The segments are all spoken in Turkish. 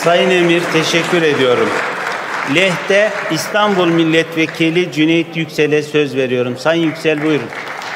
Sayın Emir, teşekkür ediyorum. Lehte İstanbul Milletvekili Cüneyt Yüksel'e söz veriyorum. Sayın Yüksel, buyurun.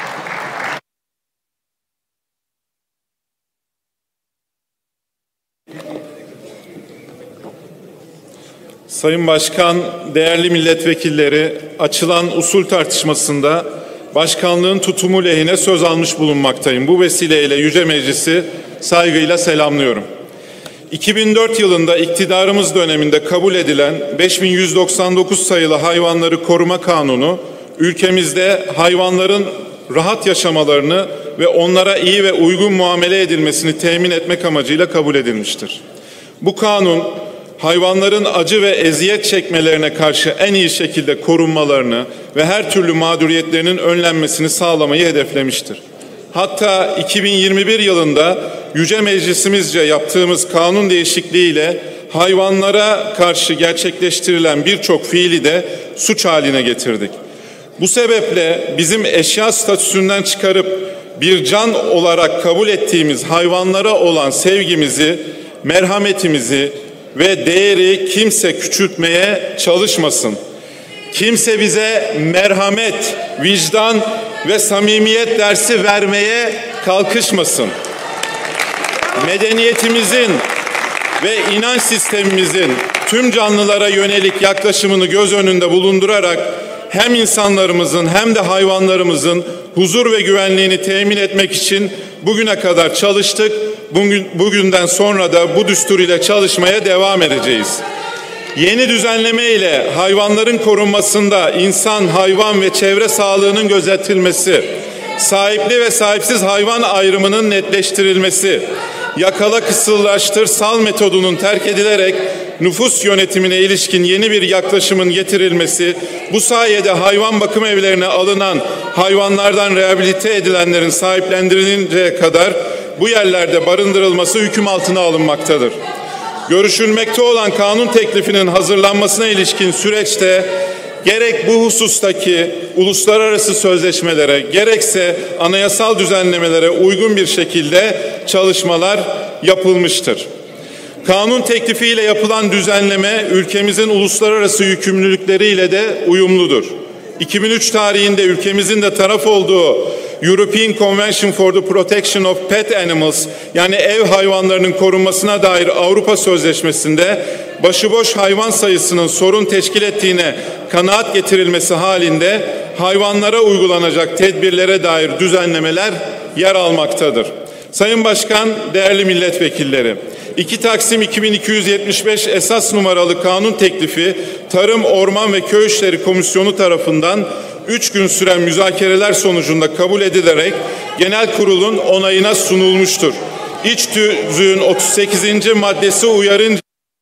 Sayın Başkan, değerli milletvekilleri, açılan usul tartışmasında başkanlığın tutumu lehine söz almış bulunmaktayım. Bu vesileyle Yüce Meclisi saygıyla selamlıyorum. 2004 yılında iktidarımız döneminde kabul edilen 5199 sayılı Hayvanları Koruma Kanunu, ülkemizde hayvanların rahat yaşamalarını ve onlara iyi ve uygun muamele edilmesini temin etmek amacıyla kabul edilmiştir. Bu kanun, hayvanların acı ve eziyet çekmelerine karşı en iyi şekilde korunmalarını ve her türlü mağduriyetlerinin önlenmesini sağlamayı hedeflemiştir. Hatta 2021 yılında Yüce Meclisimizce yaptığımız kanun değişikliğiyle hayvanlara karşı gerçekleştirilen birçok fiili de suç haline getirdik. Bu sebeple bizim eşya statüsünden çıkarıp bir can olarak kabul ettiğimiz hayvanlara olan sevgimizi, merhametimizi ve değeri kimse küçültmeye çalışmasın. Kimse bize merhamet, vicdan ve samimiyet dersi vermeye kalkışmasın. Medeniyetimizin ve inanç sistemimizin tüm canlılara yönelik yaklaşımını göz önünde bulundurarak hem insanlarımızın hem de hayvanlarımızın huzur ve güvenliğini temin etmek için bugüne kadar çalıştık. Bugünden sonra da bu düstur ile çalışmaya devam edeceğiz. Yeni düzenleme ile hayvanların korunmasında insan, hayvan ve çevre sağlığının gözetilmesi, sahipli ve sahipsiz hayvan ayrımının netleştirilmesi, yakala kısırlaştır sal metodunun terk edilerek nüfus yönetimine ilişkin yeni bir yaklaşımın getirilmesi, bu sayede hayvan bakım evlerine alınan hayvanlardan rehabilite edilenlerin sahiplendirinceye kadar bu yerlerde barındırılması hüküm altına alınmaktadır. Görüşülmekte olan kanun teklifinin hazırlanmasına ilişkin süreçte gerek bu husustaki uluslararası sözleşmelere gerekse anayasal düzenlemelere uygun bir şekilde çalışmalar yapılmıştır. Kanun teklifiyle yapılan düzenleme ülkemizin uluslararası yükümlülükleriyle de uyumludur. 2003 tarihinde ülkemizin de taraf olduğu European Convention for the Protection of Pet Animals, yani ev hayvanlarının korunmasına dair Avrupa Sözleşmesi'nde başıboş hayvan sayısının sorun teşkil ettiğine kanaat getirilmesi halinde hayvanlara uygulanacak tedbirlere dair düzenlemeler yer almaktadır. Sayın Başkan, değerli milletvekilleri, 2 Taksim 2275 esas numaralı kanun teklifi Tarım, Orman ve Köy İşleri Komisyonu tarafından 3 gün süren müzakereler sonucunda kabul edilerek Genel Kurul'un onayına sunulmuştur. İç tüzüğün 38. maddesi uyarınca...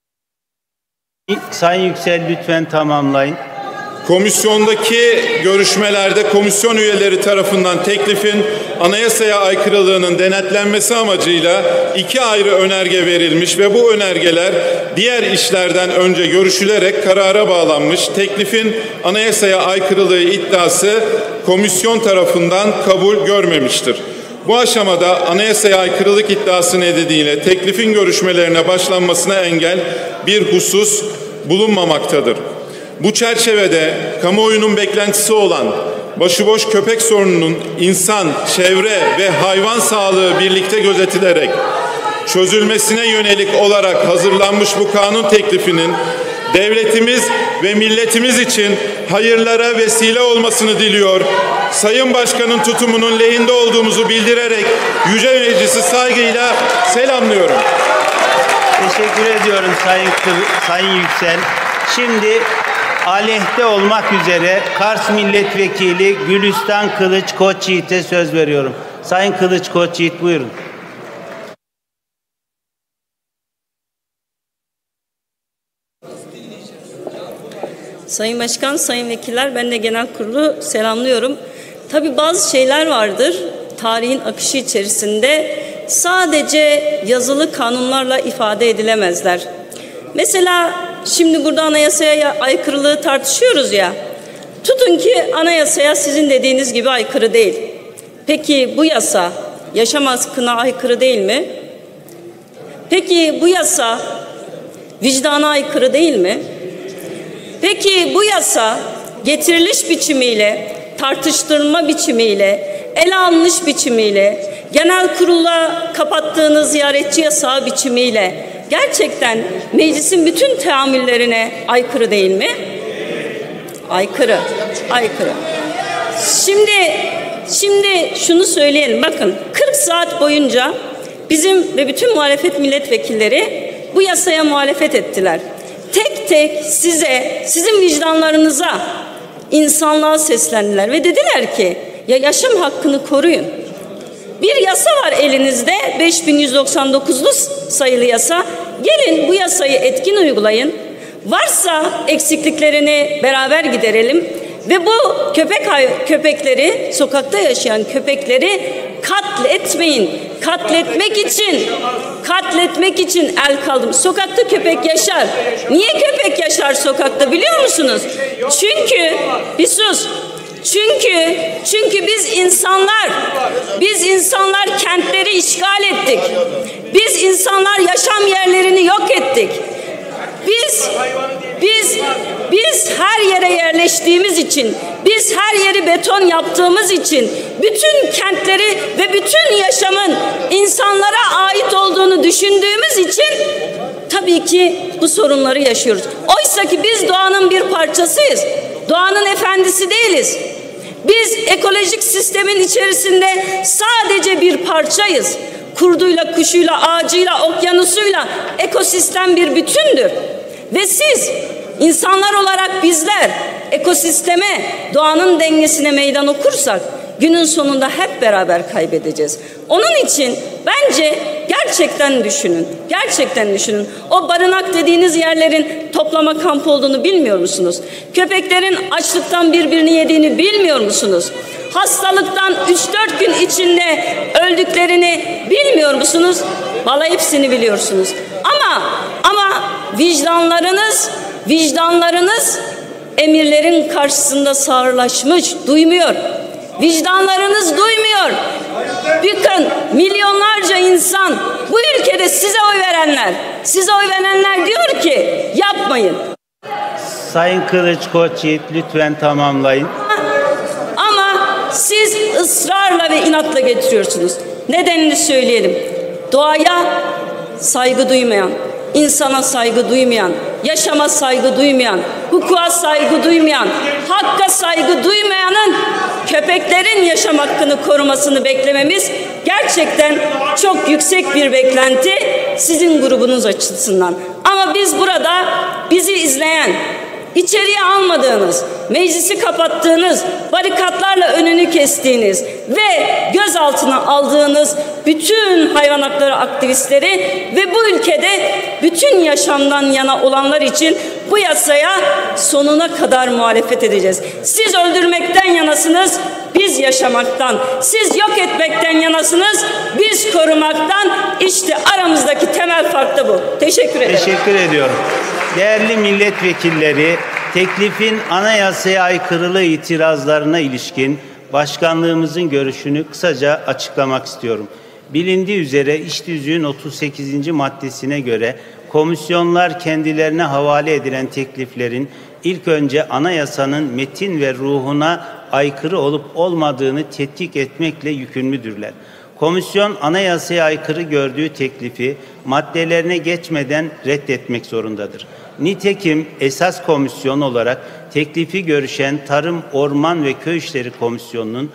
Sayın Yüksel, lütfen tamamlayın. Komisyondaki görüşmelerde komisyon üyeleri tarafından teklifin anayasaya aykırılığının denetlenmesi amacıyla 2 ayrı önerge verilmiş ve bu önergeler diğer işlerden önce görüşülerek karara bağlanmış. Teklifin anayasaya aykırılığı iddiası komisyon tarafından kabul görmemiştir. Bu aşamada anayasaya aykırılık iddiası nedeniyle teklifin görüşmelerine başlanmasına engel bir husus bulunmamaktadır. Bu çerçevede kamuoyunun beklentisi olan başıboş köpek sorununun insan, çevre ve hayvan sağlığı birlikte gözetilerek çözülmesine yönelik olarak hazırlanmış bu kanun teklifinin devletimiz ve milletimiz için hayırlara vesile olmasını diliyor. Sayın Başkan'ın tutumunun lehinde olduğumuzu bildirerek Yüce Meclisi saygıyla selamlıyorum. Teşekkür ediyorum Sayın Yüksel. Şimdi aleyhte olmak üzere Kars Milletvekili Gülistan Kılıç Koçyiğit'e söz veriyorum. Sayın Kılıç Koçyiğit, buyurun. Sayın Başkan, sayın vekiller, ben de genel kurulu selamlıyorum. Tabii bazı şeyler vardır tarihin akışı içerisinde, sadece yazılı kanunlarla ifade edilemezler. Mesela şimdi burada anayasaya aykırılığı tartışıyoruz ya. Tutun ki anayasaya sizin dediğiniz gibi aykırı değil. Peki bu yasa yaşam hakkına aykırı değil mi? Peki bu yasa Vicdana aykırı değil mi? Peki bu yasa getiriliş biçimiyle, tartıştırma biçimiyle, ele alınış biçimiyle, genel kurula kapattığınız ziyaretçi yasağı biçimiyle gerçekten meclisin bütün teamüllerine aykırı değil mi? Aykırı, aykırı. Şimdi şunu söyleyelim. Bakın 40 saat boyunca bizim ve bütün muhalefet milletvekilleri bu yasaya muhalefet ettiler. Tek tek sizin vicdanlarınıza, insanlığa seslendiler ve dediler ki ya yaşam hakkını koruyun. Bir yasa var elinizde, 5199'lu sayılı yasa. Gelin bu yasayı etkin uygulayın. Varsa eksikliklerini beraber giderelim ve bu köpekleri, sokakta yaşayan köpekleri katletmeyin. Katletmek için el kaldım. Sokakta köpek yaşar. Niye köpek yaşar sokakta biliyor musunuz? Çünkü biz insanlar kentleri işgal ettik. Biz insanlar yaşam yerlerini yok ettik. Biz her yere yerleştiğimiz için, biz her yeri beton yaptığımız için, bütün kentleri ve bütün yaşamın insanlara ait olduğunu düşündüğümüz için tabii ki bu sorunları yaşıyoruz. Oysa ki biz doğanın bir parçasıyız. Doğanın efendisi değiliz. Biz ekolojik sistemin içerisinde sadece bir parçayız. Kurduyla, kuşuyla, ağacıyla, okyanusuyla ekosistem bir bütündür. Ve siz insanlar olarak bizler ekosisteme, doğanın dengesine meydan okursak günün sonunda hep beraber kaybedeceğiz. Onun için bence gerçekten düşünün. O barınak dediğiniz yerlerin toplama kampı olduğunu bilmiyor musunuz? Köpeklerin açlıktan birbirini yediğini bilmiyor musunuz? Hastalıktan 3-4 gün içinde öldüklerini bilmiyor musunuz? Vallahi hepsini biliyorsunuz. Ama vicdanlarınız emirlerin karşısında sağırlaşmış, duymuyor. Vicdanlarınız duymuyor. Bakın milyonlarca insan bu ülkede size oy verenler diyor ki yapmayın. Sayın Kılıç Koçyiğit lütfen tamamlayın. Ama siz ısrarla ve inatla getiriyorsunuz. Nedenini söyleyelim. Doğaya saygı duymayan, insana saygı duymayan, yaşama saygı duymayan, hukuka saygı duymayan, hakka saygı duymayanın köpeklerin yaşam hakkını korumasını beklememiz gerçekten çok yüksek bir beklenti sizin grubunuz açısından. Ama biz burada bizi izleyen, içeriye almadığınız, meclisi kapattığınız, barikatlarla önünü kestiğiniz ve gözaltına aldığınız bütün hayvan hakları aktivistleri ve bu ülkede bütün yaşamdan yana olanlar için bu yasaya sonuna kadar muhalefet edeceğiz. Siz öldürmekten yanasınız, biz yaşamaktan. Siz yok etmekten yanasınız, biz korumaktan. İşte aramızdaki temel fark da bu. Teşekkür ederim. Teşekkür ediyorum. Değerli milletvekilleri, teklifin anayasaya aykırılığı itirazlarına ilişkin başkanlığımızın görüşünü kısaca açıklamak istiyorum. Bilindiği üzere İş Tüzüğü'nün 38. maddesine göre komisyonlar kendilerine havale edilen tekliflerin ilk önce anayasanın metin ve ruhuna aykırı olup olmadığını tetkik etmekle yükümlüdürler. Komisyon anayasaya aykırı gördüğü teklifi maddelerine geçmeden reddetmek zorundadır. Nitekim esas komisyon olarak teklifi görüşen Tarım, Orman ve Köy İşleri Komisyonu'nun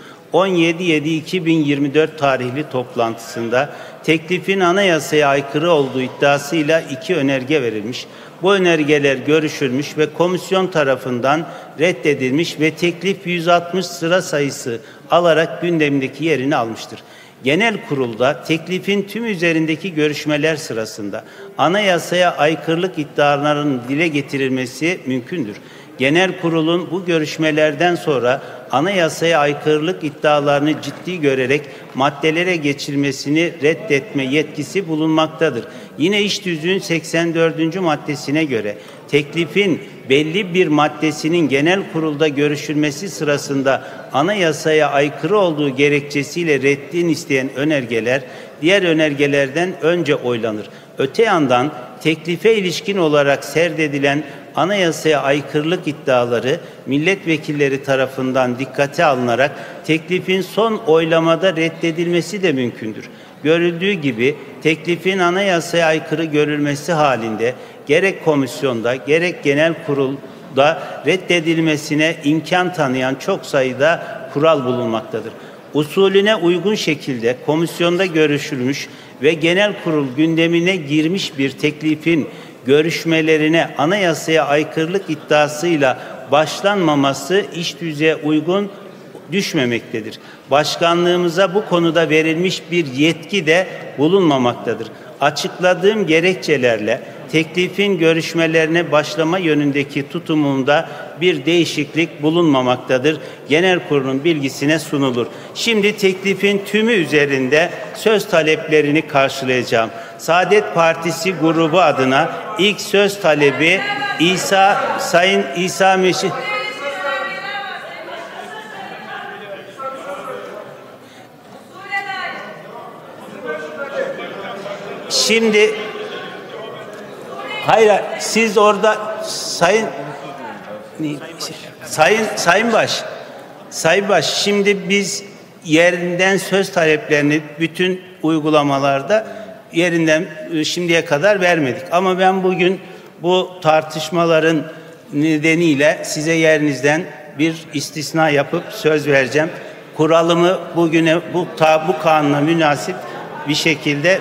17.7.2024 tarihli toplantısında teklifin anayasaya aykırı olduğu iddiasıyla 2 önerge verilmiş. Bu önergeler görüşülmüş ve komisyon tarafından reddedilmiş ve teklif 160 sıra sayısı alarak gündemdeki yerini almıştır. Genel kurulda teklifin tüm üzerindeki görüşmeler sırasında anayasaya aykırılık iddialarının dile getirilmesi mümkündür. Genel kurulun bu görüşmelerden sonra anayasaya aykırılık iddialarını ciddi görerek maddelere geçilmesini reddetme yetkisi bulunmaktadır. Yine İş Tüzüğü'nün 84. maddesine göre teklifin belli bir maddesinin genel kurulda görüşülmesi sırasında anayasaya aykırı olduğu gerekçesiyle reddini isteyen önergeler diğer önergelerden önce oylanır. Öte yandan teklife ilişkin olarak serdedilen anayasaya aykırılık iddiaları milletvekilleri tarafından dikkate alınarak teklifin son oylamada reddedilmesi de mümkündür. Görüldüğü gibi teklifin anayasaya aykırı görülmesi halinde gerek komisyonda gerek genel kurulda reddedilmesine imkan tanıyan çok sayıda kural bulunmaktadır. Usulüne uygun şekilde komisyonda görüşülmüş ve genel kurul gündemine girmiş bir teklifin görüşmelerine anayasaya aykırılık iddiasıyla başlanmaması iş düzeye uygun düşmemektedir. Başkanlığımıza bu konuda verilmiş bir yetki de bulunmamaktadır. Açıkladığım gerekçelerle teklifin görüşmelerine başlama yönündeki tutumumda bir değişiklik bulunmamaktadır. Genel kurulun bilgisine sunulur. Şimdi teklifin tümü üzerinde söz taleplerini karşılayacağım. Saadet Partisi grubu adına ilk söz talebi Sayın İsa Meşi. Şimdi hayır, siz orada Sayın Baş, şimdi biz yerinden söz taleplerini bütün uygulamalarda yerinden şimdiye kadar vermedik. Ama ben bugün bu tartışmaların nedeniyle size yerinizden bir istisna yapıp söz vereceğim. Kuralımı bugüne bu kanuna münasip bir şekilde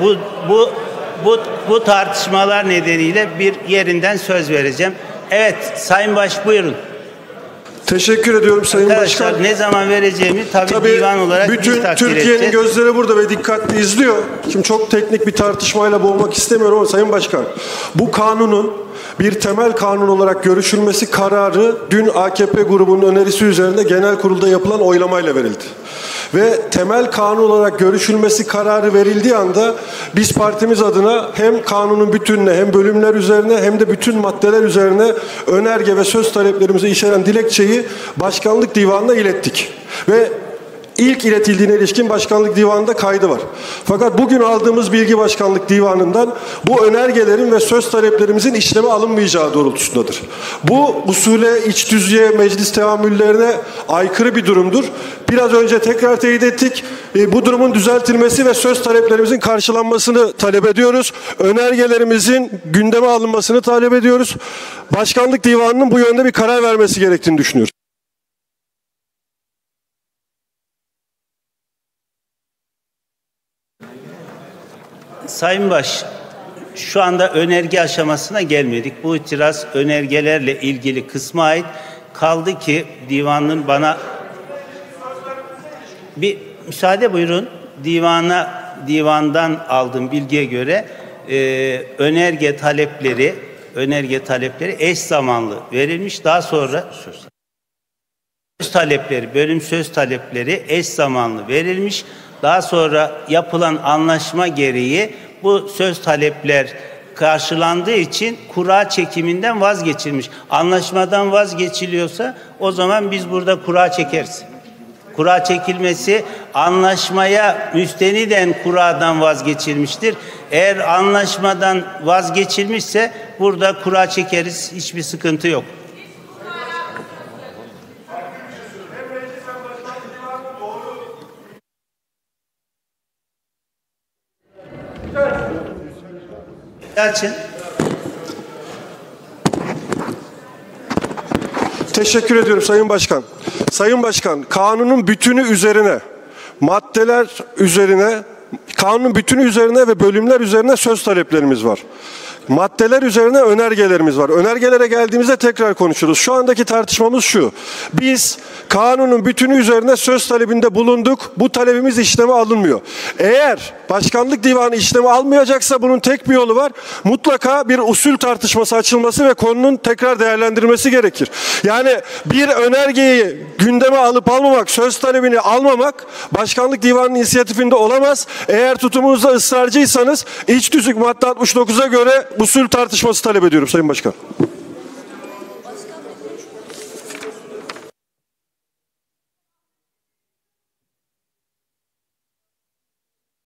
bu tartışmalar nedeniyle bir yerinden söz vereceğim. Evet, Sayın Baş, buyurun. Teşekkür ediyorum Sayın Arkadaşlar, Başkan. ne zaman vereceğimi tabii divan olarak bütün Türkiye'nin gözleri burada ve dikkatli izliyor. Şimdi çok teknik bir tartışmayla boğmak istemiyorum ama Sayın Başkan, bu kanunun bir temel kanun olarak görüşülmesi kararı dün AKP grubunun önerisi üzerinde genel kurulda yapılan oylamayla verildi. Ve temel kanun olarak görüşülmesi kararı verildiği anda biz partimiz adına hem kanunun bütününe hem bölümler üzerine hem de bütün maddeler üzerine önerge ve söz taleplerimizi içeren dilekçeyi Başkanlık Divanı'na ilettik. Ve İlk iletildiğine ilişkin Başkanlık Divanı'nda kaydı var. Fakat bugün aldığımız bilgi Başkanlık Divanı'ndan bu önergelerin ve söz taleplerimizin işleme alınmayacağı doğrultusundadır. Bu usule, iç düzeye, meclis teamüllerine aykırı bir durumdur. Biraz önce tekrar teyit ettik. Bu durumun düzeltilmesi ve söz taleplerimizin karşılanmasını talep ediyoruz. Önergelerimizin gündeme alınmasını talep ediyoruz. Başkanlık Divanı'nın bu yönde bir karar vermesi gerektiğini düşünüyoruz. Sayın Baş, şu anda önerge aşamasına gelmedik. Bu itiraz önergelerle ilgili kısma ait. Kaldı ki divanın bana bir müsaade buyurun. Divandan aldığım bilgiye göre önerge talepleri eş zamanlı verilmiş. Daha sonra bölüm söz talepleri eş zamanlı verilmiş. Daha sonra yapılan anlaşma gereği bu söz talepler karşılandığı için kura çekiminden vazgeçilmiş. Anlaşmadan vazgeçiliyorsa o zaman biz burada kura çekeriz. Kura çekilmesi anlaşmaya müsteniden kuradan vazgeçilmiştir. Eğer anlaşmadan vazgeçilmişse burada kura çekeriz. Hiçbir sıkıntı yok. Açın. Teşekkür ediyorum Sayın Başkan. Sayın Başkan, kanunun bütünü üzerine, maddeler üzerine, kanunun bütünü üzerine ve bölümler üzerine söz taleplerimiz var. Maddeler üzerine önergelerimiz var. Önergelere geldiğimizde tekrar konuşuruz. Şu andaki tartışmamız şu. Biz kanunun bütünü üzerine söz talebinde bulunduk. Bu talebimiz işleme alınmıyor. Eğer Başkanlık Divanı işleme almayacaksa bunun tek bir yolu var. Mutlaka bir usul tartışması açılması ve konunun tekrar değerlendirilmesi gerekir. Yani bir önergeyi gündeme alıp almamak, söz talebini almamak Başkanlık Divanı'nın inisiyatifinde olamaz. Eğer tutumunuzda ısrarcıysanız iç tüzük madde 69'a göre usul tartışması talep ediyorum Sayın Başkan.